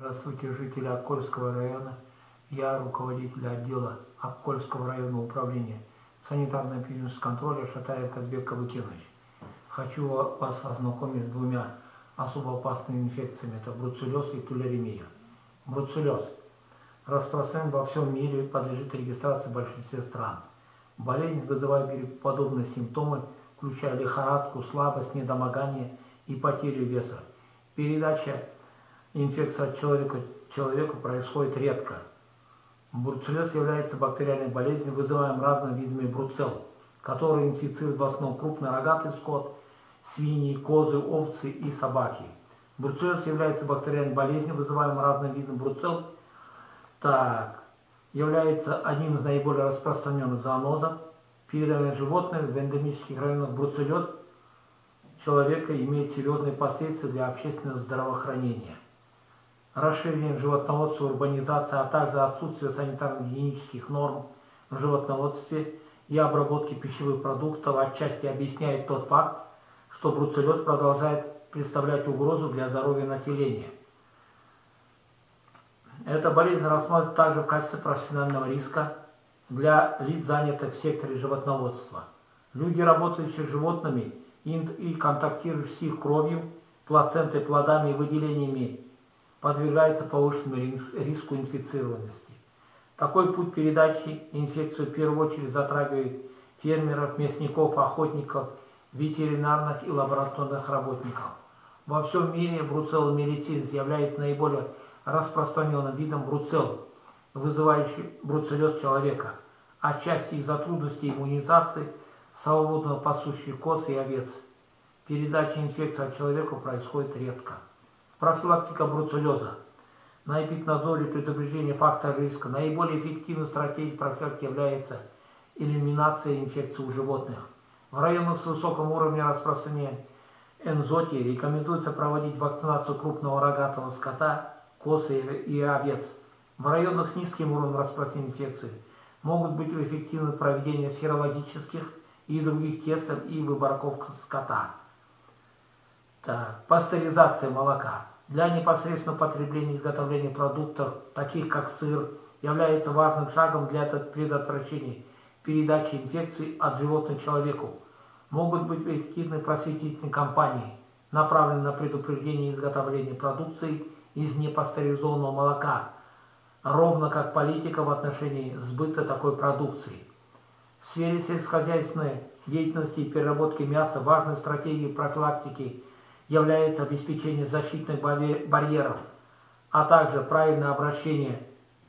Здравствуйте, жители Аккольского района. Я руководитель отдела Аккольского районного управления санитарно-эпидемиологического контроля Шатаев Казбек Кабыкенович. Хочу вас ознакомить с двумя особо опасными инфекциями. Это бруцеллез и тулеремия. Бруцеллез распространен во всем мире, подлежит регистрации в большинстве стран. Болезнь вызывает гриппоподобные симптомы, включая лихорадку, слабость, недомогание и потерю веса. Передача инфекции от человека к человеку происходит редко. Бруцеллез является бактериальной болезнью, вызываемой разными видами бруцелл, которые инфицируют в основном крупнорогатый скот, свиньи, козы, овцы и собаки. Бруцеллез является бактериальной болезнью, вызываемой разными видами бруцелл. Является одним из наиболее распространенных зоонозов. Передаваемый животным в эндемических районах бруцеллез человека имеет серьезные последствия для общественного здравоохранения. Расширение животноводства, урбанизация, а также отсутствие санитарно-гигиенических норм в животноводстве и обработке пищевых продуктов отчасти объясняет тот факт, что бруцеллез продолжает представлять угрозу для здоровья населения. Эта болезнь рассматривается также в качестве профессионального риска для лиц, занятых в секторе животноводства. Люди, работающие с животными и контактирующие с их кровью, плацентой, плодами и выделениями, подвергается повышенному риску инфицированности. Такой путь передачи инфекции в первую очередь затрагивает фермеров, мясников, охотников, ветеринарных и лабораторных работников. Во всем мире бруцелломиелитидис является наиболее распространенным видом бруцелл, вызывающий бруцеллез человека, отчасти из-за трудностей иммунизации свободно пасущих коз и овец. Передача инфекции от человека происходит редко. Профилактика бруцеллеза. На эпиднадзоре и предупреждение факторов риска наиболее эффективной стратегией профилактики является элиминация инфекции у животных. В районах с высоким уровнем распространения энзотии рекомендуется проводить вакцинацию крупного рогатого скота, коз и овец. В районах с низким уровнем распространения инфекции могут быть эффективны проведение серологических и других тестов и выбраковка скота. Пастеризация молока. Для непосредственного потребления и изготовления продуктов, таких как сыр, является важным шагом для предотвращения передачи инфекции от животных к человеку. Могут быть эффективны просветительные кампании, направленные на предупреждение изготовления продукции из непастеризованного молока, ровно как политика в отношении сбыта такой продукции. В сфере сельскохозяйственной деятельности и переработки мяса важной стратегией профилактики является обеспечение защитных барьеров, а также правильное обращение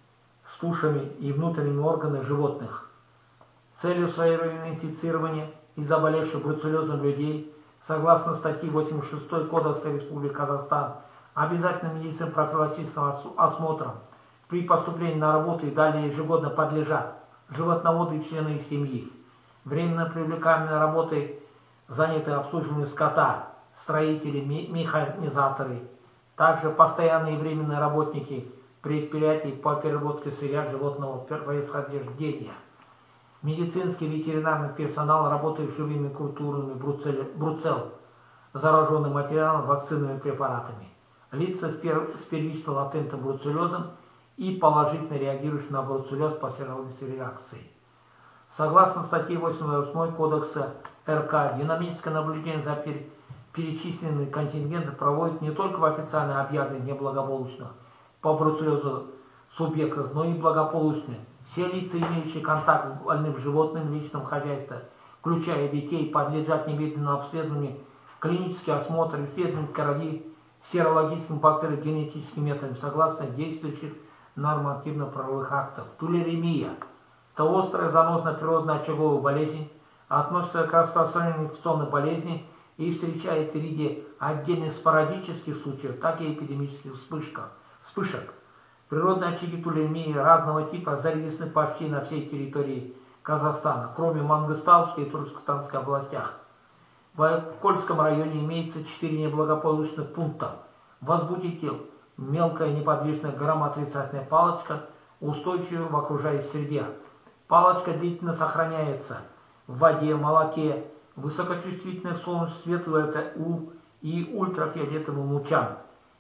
с тушами и внутренними органами животных. Целью своевременного инфицирования и заболевших бруцеллезом людей, согласно статье 86 Кодекса Республики Казахстан, обязательным медицинским профилактическим осмотром при поступлении на работу и далее ежегодно подлежат животноводы и члены их семьи, временно привлекаемые работой занятые обслуживанием скота, строители, механизаторы, также постоянные и временные работники предприятий по переработке сырья животного происхождения, медицинский и ветеринарный персонал, работающий с живыми культурами бруцелл, зараженным материалом, вакцинными препаратами, лица с первичным латентным бруцеллезом и положительно реагирующие на бруцеллез по серологической реакции. Согласно статье 88 Кодекса РК, динамическое наблюдение за перечисленными контингенты проводит не только в официально объявленных неблагополучных по бруцеллезу субъектах, но и благополучных. Все лица, имеющие контакт с больным животным в личном хозяйстве, включая детей, подлежат немедленному обследованию, клинический осмотр, исследование крови, серологическим бактериогенетическим методом, согласно действующих нормативно-правовых актов. Тулеремия – это острая занозная природная очаговая болезнь, относится к распространению инфекционных болезней и встречается в виде отдельных спорадических случаев, так и эпидемических вспышек. Природные очаги тулеремии разного типа зарегистрированы почти на всей территории Казахстана, кроме Мангыстауской и Туркестанской областях. В Аккольском районе имеется 4 неблагополучных пункта. Возбудитель – мелкая неподвижная грамотрицательная палочка, устойчивая в окружающей среде. Палочка длительно сохраняется в воде, молоке, высокочувствительных к солнечному свету и ультрафиолетовым лучам.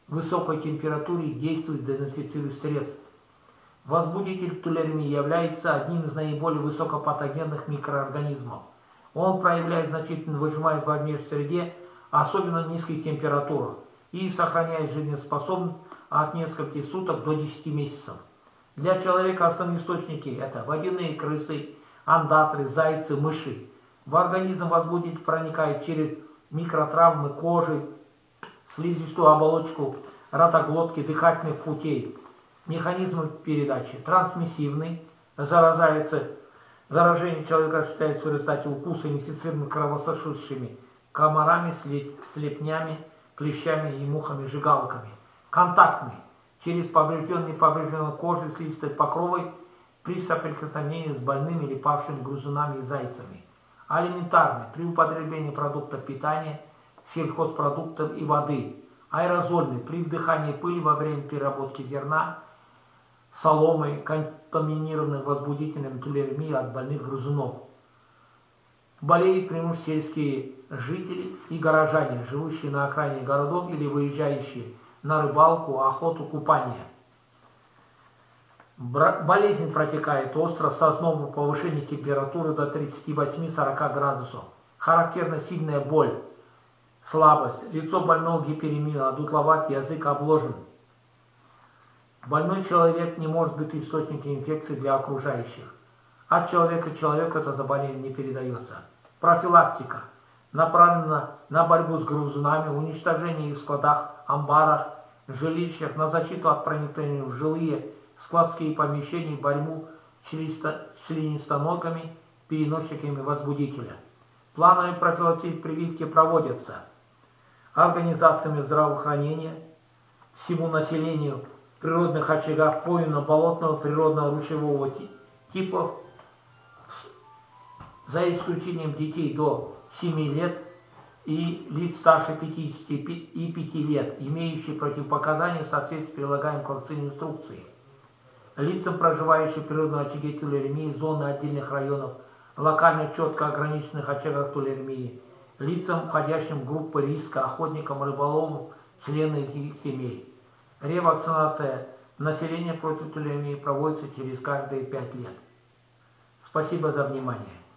высокой температуре действует дезинфицирующий средств. Возбудитель тулеремии является одним из наиболее высокопатогенных микроорганизмов. Он проявляет значительную выжимаемость в внешней среде, особенно низких температур, и сохраняет жизнеспособность от нескольких суток до 10 месяцев. Для человека основные источники – это водяные крысы, ондатры, зайцы, мыши. В организм возбудитель проникает через микротравмы кожи, слизистую оболочку ротоглотки, дыхательных путей. Механизм передачи трансмиссивный, заражение человека осуществляется в результате укуса инфицированными кровососущими комарами, слепнями, клещами и мухами-жигалками. Контактный, через поврежденную кожу слизистой покровой при соприкосновении с больными или павшими грызунами и зайцами. Алиментарный, при употреблении продуктов питания, сельхозпродуктов и воды. Аэрозольный, при вдыхании пыли во время переработки зерна, соломы, контаминированных возбудителями тулеремии от больных грызунов. Болеют преимущественно сельские жители и горожане, живущие на окраине городов или выезжающие на рыбалку, охоту, купание. Болезнь протекает остро, с ознобом повышения температуры до 38-40 градусов. Характерна сильная боль, слабость, лицо больного гиперемия, дутловат, язык обложен. Больной человек не может быть источником инфекции для окружающих. От человека к человеку это заболевание не передается. Профилактика направлена на борьбу с грызунами, уничтожение их в складах, амбарах, жилищах, на защиту от проникновения в жилые складские помещения, борьбу с членистоногими, переносчиками возбудителя. Плановые профилактические прививки проводятся организациями здравоохранения всему населению в природных очагах пойно-болотного природного ручьевого типов, за исключением детей до 7 лет и лиц старше 55 лет, имеющие противопоказания в соответствии с прилагаемой к вакцине инструкции. Лицам, проживающим в природном очаге тулеремии, зоны отдельных районов, локально четко ограниченных очагах тулеремии, лицам, входящим в группы риска, охотникам, рыболовам, членам их семей. Ревакцинация населения против тулеремии проводится через каждые 5 лет. Спасибо за внимание.